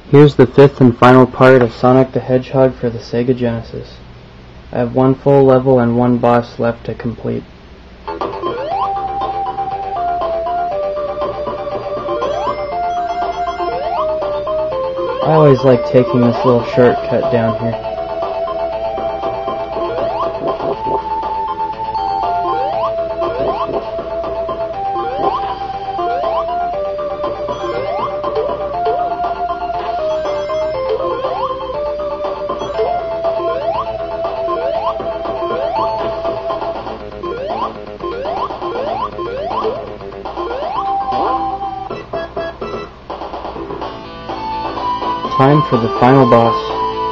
Here's the fifth and final part of Sonic the Hedgehog for the Sega Genesis. I have one full level and one boss left to complete. I always like taking this little shortcut down here. Time for the final boss.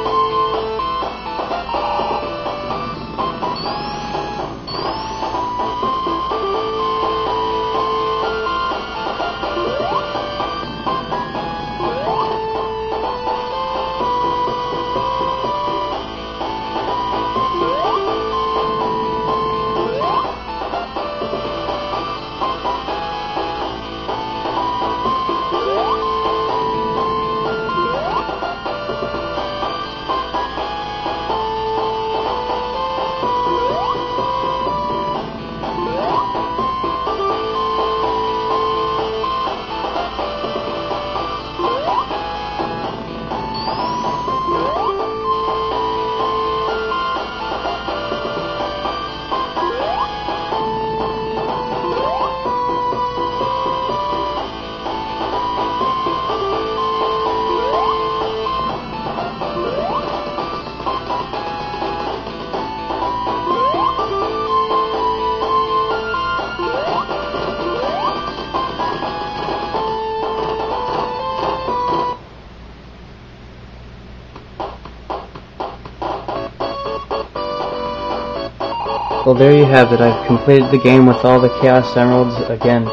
Well, there you have it. I've completed the game with all the Chaos Emeralds again.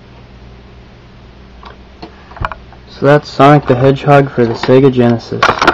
So that's Sonic the Hedgehog for the Sega Genesis.